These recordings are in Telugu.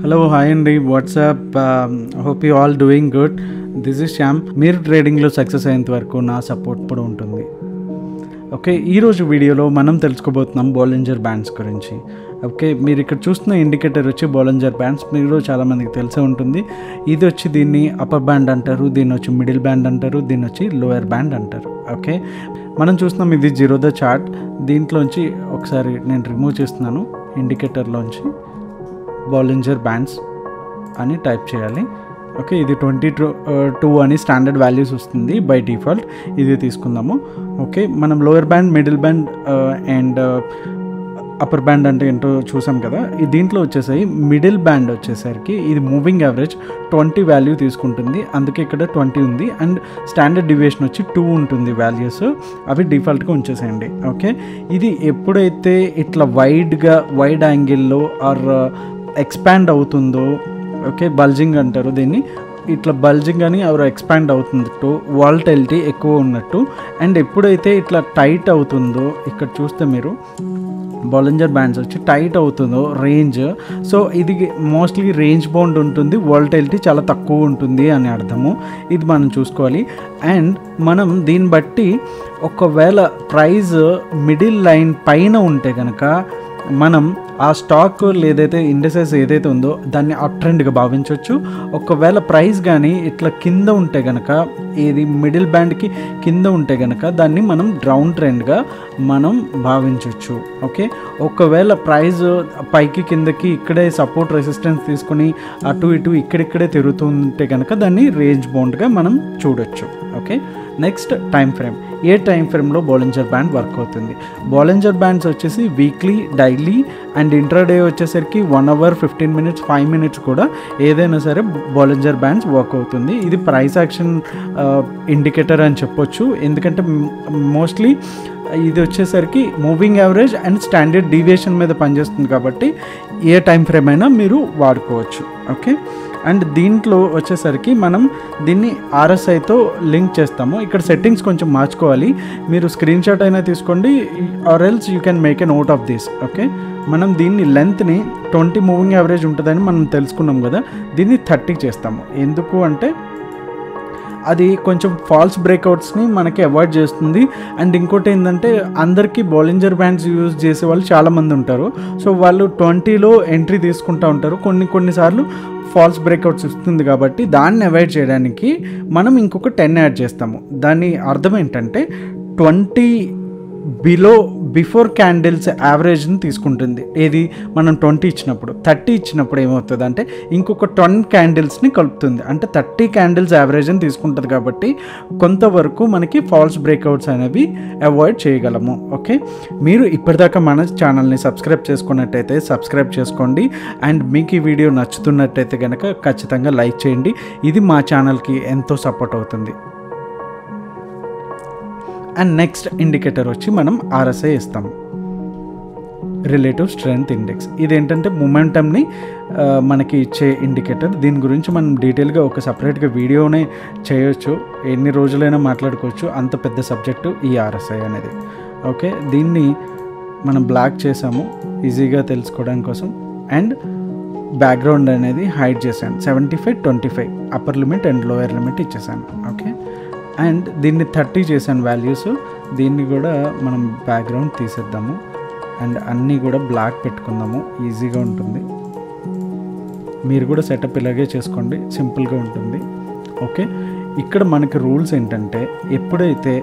హలో హాయ్ అండి, what's up. Hope you all doing good. This is Shyam. మీరు ట్రేడింగ్లో సక్సెస్ అయ్యేంత వరకు నా సపోర్ట్ కూడా ఉంటుంది. ఓకే, ఈరోజు వీడియోలో మనం తెలుసుకోబోతున్నాం బోలింజర్ బ్యాండ్స్ గురించి. ఓకే, మీరు ఇక్కడ చూస్తున్న ఇండికేటర్ వచ్చి బోలింజర్ బ్యాండ్స్. మీరు చాలామందికి తెలిసే ఉంటుంది. ఇది వచ్చి దీన్ని అప్పర్ బ్యాండ్ అంటారు, దీన్ని వచ్చి మిడిల్ బ్యాండ్ అంటారు, దీన్ని వచ్చి లోయర్ బ్యాండ్ అంటారు. ఓకే, మనం చూస్తున్నాం ఇది జీరోదా చార్ట్. దీంట్లోంచి ఒకసారి నేను రిమూవ్ చేస్తున్నాను. ఇండికేటర్లోంచి బోలింజర్ బ్యాండ్స్ అని టైప్ చేయాలి. ఓకే, ఇది 22 అని స్టాండర్డ్ వాల్యూస్ వస్తుంది బై డిఫాల్ట్. ఇది తీసుకుందాము. ఓకే, మనం lower band, middle band and upper band అంటే ఏంటో చూసాం కదా. దీంట్లో వచ్చేసరికి మిడిల్ బ్యాండ్ వచ్చేసరికి ఇది మూవింగ్ యావరేజ్ 20 వాల్యూ తీసుకుంటుంది, అందుకే ఇక్కడ 20 ఉంది. అండ్ స్టాండర్డ్ డివియేషన్ వచ్చి 2 ఉంటుంది వాల్యూస్, అవి డిఫాల్ట్గా ఉంచేసేయండి. ఓకే, ఇది ఎప్పుడైతే ఇట్లా వైడ్ యాంగిల్లో ఆర్ ఎక్స్పాండ్ అవుతుందో, ఓకే, బల్జింగ్ అంటారు దీన్ని, ఇట్లా బల్జింగ్ అని ఎవరు ఎక్స్పాండ్ అవుతున్నట్టు, వాలటిలిటీ ఎక్కువ ఉన్నట్టు. అండ్ ఎప్పుడైతే ఇట్లా టైట్ అవుతుందో, ఇక్కడ చూస్తే మీరు బోలింజర్ బ్యాండ్స్ వచ్చి టైట్ అవుతుందో రేంజ్, సో ఇది మోస్ట్లీ రేంజ్ బౌండ్ ఉంటుంది, వాలటిలిటీ చాలా తక్కువ ఉంటుంది అని అర్థము. ఇది మనం చూసుకోవాలి. అండ్ మనం దీన్ని బట్టి ఒకవేళ ప్రైస్ మిడిల్ లైన్ పైన ఉంటే కనుక మనం ఆ స్టాక్ ఏదైతే ఇండెక్సెస్ ఏదైతే ఉందో దాన్ని అప్ ట్రెండ్గా భావించవచ్చు. ఒకవేళ ప్రైస్ కానీ ఇట్లా కింద ఉంటే కనుక, ఇది మిడిల్ బ్యాండ్కి కింద ఉంటే కనుక దాన్ని మనం డౌన్ ట్రెండ్గా మనం భావించవచ్చు. ఓకే, ఒకవేళ ప్రైస్ పైకి కిందకి ఇక్కడే సపోర్ట్ రెసిస్టెన్స్ తీసుకుని అటు ఇటు ఇక్కడిక్కడే తిరుగుతుంటే కనుక దాన్ని రేంజ్ బౌండ్గా మనం చూడొచ్చు. Okay, next time frame. ఏ టైం ఫ్రేమ్లో బోలింజర్ బ్యాండ్ వర్క్ అవుతుంది? బోలింజర్ బ్యాండ్స్ వచ్చేసి వీక్లీ, డైలీ అండ్ ఇంట్రాడే వచ్చేసరికి 1 అవర్, 15 మినిట్స్, 5 మినిట్స్ కూడా ఏదైనా సరే బోలింజర్ బ్యాండ్స్ వర్క్ అవుతుంది. ఇది ప్రైస్ యాక్షన్ ఇండికేటర్ అని చెప్పొచ్చు, ఎందుకంటే మోస్ట్లీ ఇది వచ్చేసరికి moving average and standard deviation మీద పనిచేస్తుంది కాబట్టి ఏ టైం ఫ్రేమ్ అయినా మీరు వాడుకోవచ్చు. ఓకే, అండ్ దీంట్లో వచ్చేసరికి మనం దీన్ని RSIతో లింక్ చేస్తాము. ఇక్కడ సెట్టింగ్స్ కొంచెం మార్చుకోవాలి, మీరు స్క్రీన్ షాట్ అయినా తీసుకోండి, or else you can make a note of this. Okay, మనం దీన్ని లెంత్ని 20 మూవింగ్ యావరేజ్ ఉంటుందని మనం తెలుసుకున్నాం కదా, దీన్ని 30 చేస్తాము. ఎందుకు అంటే అది కొంచెం ఫాల్స్ బ్రేక్అవుట్స్ని మనకి అవాయిడ్ చేస్తుంది. అండ్ ఇంకోటి ఏంటంటే అందరికీ బోలింజర్ బ్యాండ్స్ యూజ్ చేసే వాళ్ళు చాలామంది ఉంటారు. సో వాళ్ళు 20లో ఎంట్రీ తీసుకుంటూ ఉంటారు, కొన్నిసార్లు ఫాల్స్ బ్రేక్అవుట్స్ ఇస్తుంది. కాబట్టి దాన్ని అవాయిడ్ చేయడానికి మనం ఇంకొక 10 యాడ్ చేస్తాము. దాని అర్థం ఏంటంటే 20 బిఫోర్ క్యాండిల్స్ యావరేజ్ని తీసుకుంటుంది. ఏది మనం 20 ఇచ్చినప్పుడు, 30 ఇచ్చినప్పుడు ఏమవుతుంది అంటే ఇంకొక 10 క్యాండిల్స్ని కలుపుతుంది, అంటే 30 క్యాండిల్స్ యావరేజ్ని తీసుకుంటుంది. కాబట్టి కొంతవరకు మనకి ఫాల్స్ బ్రేక్అవుట్స్ అనేవి అవాయిడ్ చేయగలము. ఓకే, మీరు ఇప్పటిదాకా మన ఛానల్ని సబ్స్క్రైబ్ చేసుకున్నట్టయితే సబ్స్క్రైబ్ చేసుకోండి. అండ్ మీకు ఈ వీడియో నచ్చుతున్నట్టయితే కనుక ఖచ్చితంగా లైక్ చేయండి, ఇది మా ఛానల్కి ఎంతో సపోర్ట్ అవుతుంది. అండ్ నెక్స్ట్ ఇండికేటర్ వచ్చి మనం RSI ఇస్తాము, రిలేటివ్ స్ట్రెంగ్త్ ఇండెక్స్. ఇదేంటంటే మొమెంటమ్ని మనకి ఇచ్చే ఇండికేటర్. దీని గురించి మనం డీటెయిల్గా ఒక సపరేట్గా వీడియోనే చేయొచ్చు, ఎన్ని రోజులైనా మాట్లాడుకోవచ్చు, అంత పెద్ద సబ్జెక్టు ఈ RSI అనేది. ఓకే, దీన్ని మనం బ్లాక్ చేసాము ఈజీగా తెలుసుకోవడానికి కోసం. అండ్ బ్యాక్గ్రౌండ్ అనేది హైడ్ చేశాను, 75, 25 upper limit and lower limit ఇచ్చేసాను. ఓకే, అండ్ దీన్ని 30 చేశాను వాల్యూస్. దీన్ని కూడా మనం బ్యాక్గ్రౌండ్ తీసేద్దాము అండ్ అన్నీ కూడా బ్లాక్ పెట్టుకుందాము, ఈజీగా ఉంటుంది. మీరు కూడా సెటప్ ఇలాగే చేసుకోండి, సింపుల్గా ఉంటుంది. ఓకే, ఇక్కడ మనకి రూల్స్ ఏంటంటే ఎప్పుడైతే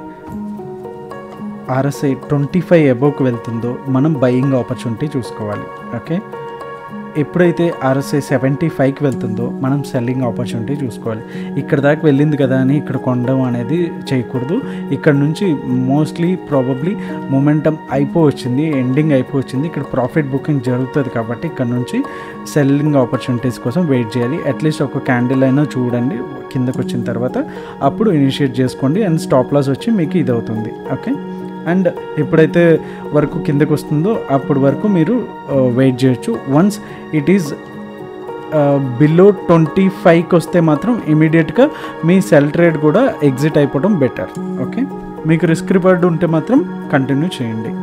RSI 25 అబోవ్కి వెళ్తుందో మనం బయింగ్ ఆపర్చునిటీ చూసుకోవాలి. ఓకే, ఎప్పుడైతే RSI 75కి వెళ్తుందో మనం సెల్లింగ్ ఆపర్చునిటీ చూసుకోవాలి. ఇక్కడ దాకా వెళ్ళింది కదా అని ఇక్కడ కొనడం అనేది చేయకూడదు. ఇక్కడ నుంచి మోస్ట్లీ ప్రాబబ్లీ మొమెంటం అయిపోవచ్చింది, ఎండింగ్ అయిపోవచ్చింది, ఇక్కడ ప్రాఫిట్ బుకింగ్ జరుగుతుంది. కాబట్టి ఇక్కడ నుంచి సెల్లింగ్ ఆపర్చునిటీస్ కోసం వెయిట్ చేయాలి. అట్లీస్ట్ ఒక క్యాండిల్ అయినా చూడండి కిందకు వచ్చిన తర్వాత, అప్పుడు ఇనిషియేట్ చేసుకోండి. అండ్ స్టాప్ లాస్ వచ్చి మీకు ఇది అవుతుంది. ఓకే, అండ్ ఎప్పుడైతే వరకు కిందకు వస్తుందో అప్పటి వరకు మీరు వెయిట్ చేయొచ్చు. వన్స్ ఇట్ ఈజ్ బిలో 25కి వస్తే మాత్రం ఇమీడియట్గా మీ సెల్ ట్రేడ్ కూడా ఎగ్జిట్ అయిపోవడం బెటర్. ఓకే, మీకు రిస్క్ రివార్డ్ ఉంటే మాత్రం కంటిన్యూ చేయండి.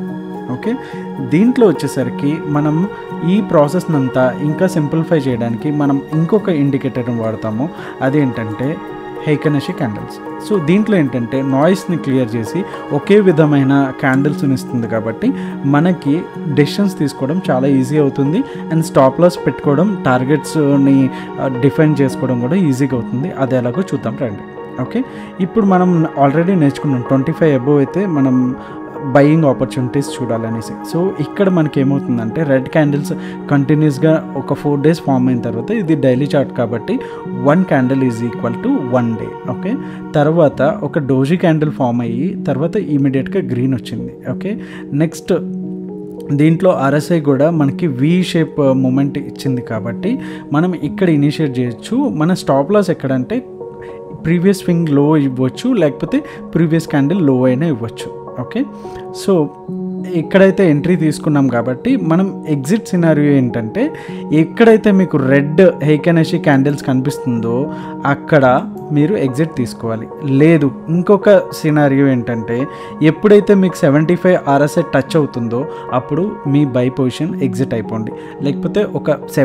ఓకే, దీంట్లో వచ్చేసరికి మనం ఈ ప్రాసెస్ని అంతా ఇంకా సింప్లిఫై చేయడానికి మనం ఇంకొక ఇండికేటర్ని వాడతాము. అదేంటంటే హైకనషి క్యాండిల్స్. సో దీంట్లో ఏంటంటే నాయిస్ని క్లియర్ చేసి ఒకే విధమైన క్యాండిల్స్ని ఇస్తుంది కాబట్టి మనకి డెసిషన్స్ తీసుకోవడం చాలా ఈజీ అవుతుంది. అండ్ స్టాప్ లాస్ పెట్టుకోవడం, టార్గెట్స్ని డిఫైన్ చేసుకోవడం కూడా ఈజీగా అవుతుంది. అది ఎలాగో చూద్దాం రండి. ఓకే, ఇప్పుడు మనం ఆల్రెడీ నేర్చుకున్నాం 25 అబోవ్ అయితే మనం బయింగ్ ఆపర్చునిటీస్ చూడాలనేసి. సో ఇక్కడ మనకి ఏమవుతుందంటే రెడ్ క్యాండిల్స్ కంటిన్యూస్గా ఒక 4 days ఫామ్ అయిన తర్వాత, ఇది డైలీ చార్ట్ కాబట్టి 1 candle is equal to 1 day. Okay, తర్వాత ఒక డోజీ క్యాండిల్ ఫామ్ అయ్యి తర్వాత ఇమీడియట్గా గ్రీన్ వచ్చింది. ఓకే, నెక్స్ట్ దీంట్లో RSI కూడా మనకి V షేప్ మూమెంట్ ఇచ్చింది కాబట్టి మనం ఇక్కడ ఇనిషియేట్ చేయొచ్చు. మన స్టాప్ లాస్ ఎక్కడంటే ప్రీవియస్ స్వింగ్ లో ఇవ్వచ్చు, లేకపోతే ప్రీవియస్ క్యాండిల్ లో అయినా ఇవ్వచ్చు. ఓకే, సో ఎక్కడైతే ఎంట్రీ తీసుకున్నాం కాబట్టి మనం ఎగ్జిట్ సినారియో ఏంటంటే ఎక్కడైతే మీకు రెడ్ హైకనషి క్యాండిల్స్ కనిపిస్తుందో అక్కడ మీరు ఎగ్జిట్ తీసుకోవాలి. లేదు, ఇంకొక సినారియో ఏంటంటే ఎప్పుడైతే మీకు 75 RSI టచ్ అవుతుందో అప్పుడు మీ బై పొజిషన్ ఎగ్జిట్ అయిపోండి. లేకపోతే ఒక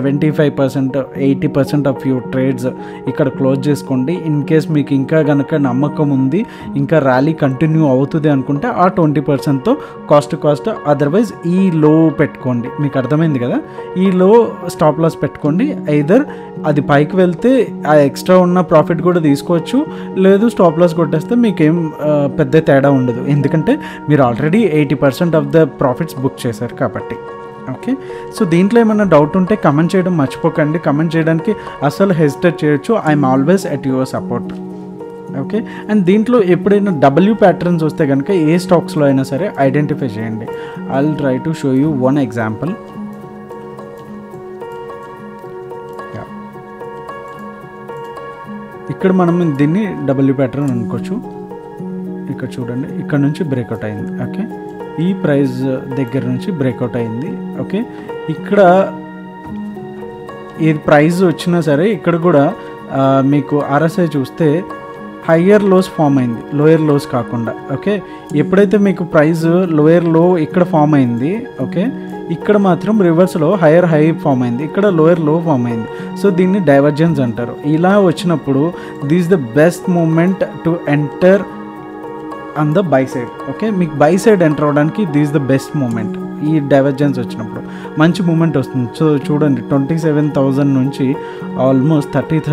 75%, 80% ఆఫ్ యువర్ ట్రేడ్స్ ఇక్కడ క్లోజ్ చేసుకోండి. ఇన్ కేస్ మీకు ఇంకా కనుక నమ్మకం ఉంది, ఇంకా ర్యాలీ కంటిన్యూ అవుతుంది అనుకుంటే ఆ 20%తో కాస్ట్ అదర్వైజ్ ఈ లో పెట్టుకోండి. మీకు అర్థమైంది కదా, ఈ లో స్టాప్ లాస్ పెట్టుకోండి. ఐదర్ అది పైకి వెళ్తే ఆ ఎక్స్ట్రా ఉన్న ప్రాఫిట్ కూడా తీసుకోవచ్చు, లేదు స్టాప్ లాస్ కొట్టేస్తే మీకేం పెద్ద తేడా ఉండదు, ఎందుకంటే మీరు already 80% of the profits book చేశారు కాబట్టి. ఓకే, సో దీంట్లో ఏమైనా డౌట్ ఉంటే కమెంట్ చేయడం మర్చిపోకండి. కమెంట్ చేయడానికి అసలు హెసిటేట్ చేయొచ్చు. I'm always at your support. Okay, and దీంట్లో ఎప్పుడైనా W ప్యాటర్న్స్ వస్తే కనుక ఏ స్టాక్స్లో అయినా సరే ఐడెంటిఫై చేయండి. I will try to show you one example. ఇక్కడ మనం దీన్ని W ప్యాటర్న్ అనుకోవచ్చు. ఇక్కడ చూడండి, ఇక్కడ నుంచి బ్రేక్అవుట్ అయింది. ఓకే, ఈ ప్రైస్ దగ్గర నుంచి బ్రేక్అవుట్ అయింది. ఓకే, ఇక్కడ ఈ ప్రైస్ వచ్చినా సరే ఇక్కడ కూడా మీకు RSI చూస్తే హయ్యర్ లోస్ ఫామ్ అయింది, లోయర్ లోస్ కాకుండా. ఓకే, ఎప్పుడైతే మీకు ప్రైస్ లోయర్ లో ఇక్కడ ఫామ్ అయింది, ఓకే, ఇక్కడ మాత్రం రివర్స్లో హయ్యర్ హై ఫామ్ అయింది, ఇక్కడ లోయర్ లో ఫామ్ అయింది. సో దీన్ని డైవర్జెన్స్ అంటారు. ఇలా వచ్చినప్పుడు this the best moment to enter on the buy side. Okay, మీకు బై సైడ్ ఎంటర్ అవడానికి దిస్ ద బెస్ట్ మూమెంట్. ఈ డైవర్జెన్స్ వచ్చినప్పుడు మంచి మూమెంట్ వస్తుంది. సో చూడండి, 27,000 నుంచి ఆల్మోస్ట్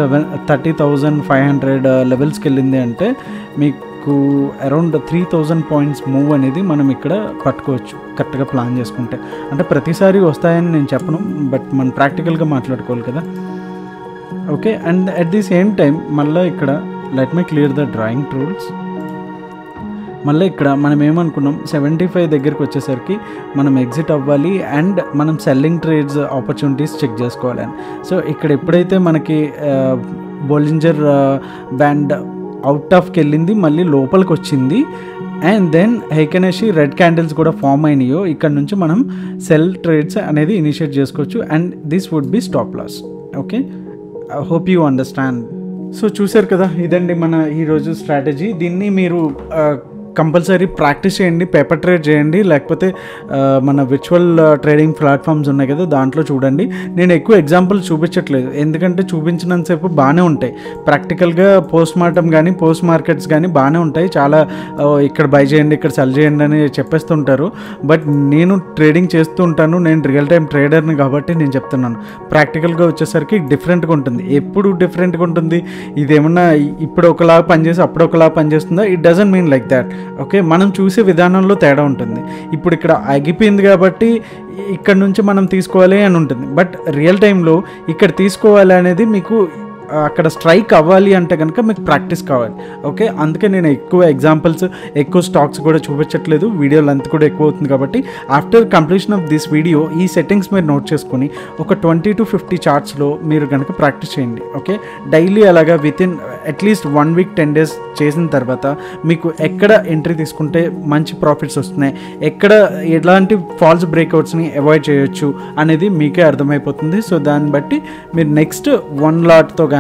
30,500 లెవెల్స్కి వెళ్ళింది అంటే మీకు అరౌండ్ 3,000 పాయింట్స్ మూవ్ అనేది మనం ఇక్కడ పట్టుకోవచ్చు కరెక్ట్గా ప్లాన్ చేసుకుంటే. అంటే ప్రతిసారి వస్తాయని నేను చెప్పను, బట్ మనం ప్రాక్టికల్గా మాట్లాడుకోవాలి కదా. Okay, and at the same time మళ్ళీ ఇక్కడ let me clear the drawing rules. మళ్ళీ ఇక్కడ మనం ఏమనుకున్నాం, 75 దగ్గరికి వచ్చేసరికి మనం ఎగ్జిట్ అవ్వాలి అండ్ మనం సెల్లింగ్ ట్రేడ్స్ ఆపర్చునిటీస్ చెక్ చేసుకోవాలని. సో ఇక్కడ ఎప్పుడైతే మనకి బోలింజర్ బ్యాండ్ అవుట్ ఆఫ్కి వెళ్ళింది, మళ్ళీ లోపలికి వచ్చింది, అండ్ దెన్ హైకనషి రెడ్ క్యాండిల్స్ కూడా ఫామ్ అయినాయో ఇక్కడ నుంచి మనం సెల్ ట్రేడ్స్ అనేది ఇనిషియేట్ చేసుకోవచ్చు. And this would be stop loss. Okay, I hope you understand. So చూసారు కదా, ఇదండి మన ఈరోజు స్ట్రాటజీ. దీన్ని మీరు కంపల్సరీ ప్రాక్టీస్ చేయండి, పేపర్ ట్రేడ్ చేయండి, లేకపోతే మన విర్చువల్ ట్రేడింగ్ ప్లాట్ఫామ్స్ ఉన్నాయి కదా దాంట్లో చూడండి. నేను ఎక్కువ ఎగ్జాంపుల్స్ చూపించట్లేదు, ఎందుకంటే చూపించినంతసేపు బాగానే ఉంటాయి. ప్రాక్టికల్గా పోస్ట్ మార్టం కానీ పోస్ట్ మార్కెట్స్ కానీ బాగానే ఉంటాయి. చాలా ఇక్కడ బై చేయండి, ఇక్కడ సెల్ చేయండి అని చెప్పేస్తుంటారు. బట్ నేను ట్రేడింగ్ చేస్తూ ఉంటాను, నేను రియల్ టైం ట్రేడర్ని కాబట్టి నేను చెప్తున్నాను. ప్రాక్టికల్గా వచ్చేసరికి డిఫరెంట్గా ఉంటుంది. ఎప్పుడు డిఫరెంట్గా ఉంటుంది, ఇదేమన్నా ఇప్పుడు ఒకలాగా పనిచేసి అప్పుడు ఒకలాగా పనిచేస్తుందా? It doesn't mean like that. Okay, మనం చూసే విధానంలో తేడా ఉంటుంది. ఇప్పుడు ఇక్కడ ఆగిపోయింది కాబట్టి ఇక్కడ నుంచి మనం తీసుకోవాలి అని ఉంటుంది, బట్ రియల్ టైంలో ఇక్కడ తీసుకోవాలి అనేది మీకు అక్కడ స్ట్రైక్ అవ్వాలి అంటే కనుక మీకు ప్రాక్టీస్ కావాలి. ఓకే, అందుకే నేను ఎక్కువ ఎగ్జాంపుల్స్, ఎక్కువ స్టాక్స్ కూడా చూపించట్లేదు. వీడియో లెంత్ కూడా ఎక్కువ అవుతుంది కాబట్టి after completion of this video ఈ సెట్టింగ్స్ మీరు నోట్ చేసుకొని ఒక 20 to 50 చార్ట్స్లో మీరు కనుక ప్రాక్టీస్ చేయండి. ఓకే, డైలీ అలాగా వితిన్ అట్లీస్ట్ 1 week 10 days చేసిన తర్వాత మీకు ఎక్కడ ఎంట్రీ తీసుకుంటే మంచి ప్రాఫిట్స్ వస్తున్నాయి, ఎక్కడ ఎలాంటి ఫాల్స్ బ్రేక్అవుట్స్ని అవాయిడ్ చేయొచ్చు అనేది మీకే అర్థమైపోతుంది. సో దాన్ని బట్టి మీరు నెక్స్ట్ 1 లాట్తో కానీ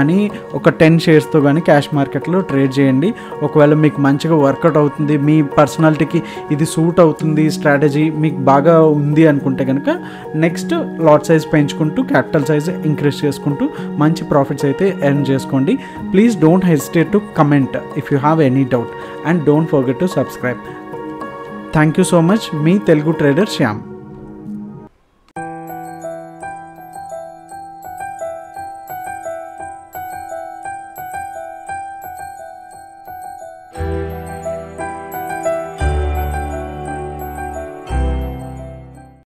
కానీ ఒక 10 షేర్స్తో కానీ క్యాష్ మార్కెట్లో ట్రేడ్ చేయండి. ఒకవేళ మీకు మంచిగా వర్కౌట్ అవుతుంది, మీ పర్సనాలిటీకి ఇది సూట్ అవుతుంది, స్ట్రాటజీ మీకు బాగా ఉంది అనుకుంటే కనుక నెక్స్ట్ లాట్ సైజ్ పెంచుకుంటూ క్యాపిటల్ సైజ్ ఇంక్రీజ్ చేసుకుంటూ మంచి ప్రాఫిట్స్ అయితే ఎర్న్ చేసుకోండి. Please don't hesitate to comment if you have any doubt and don't forget to subscribe. Thank you so much. మీ తెలుగు ట్రేడర్ శ్యామ్.